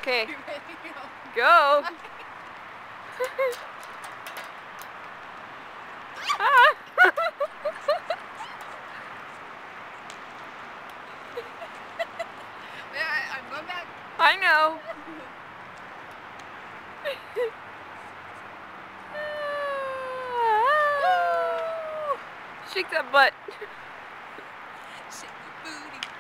Okay. You ready to go? Go. Ah. Yeah, I'm going back. I know. Woo! Shake that butt. Shake the booty.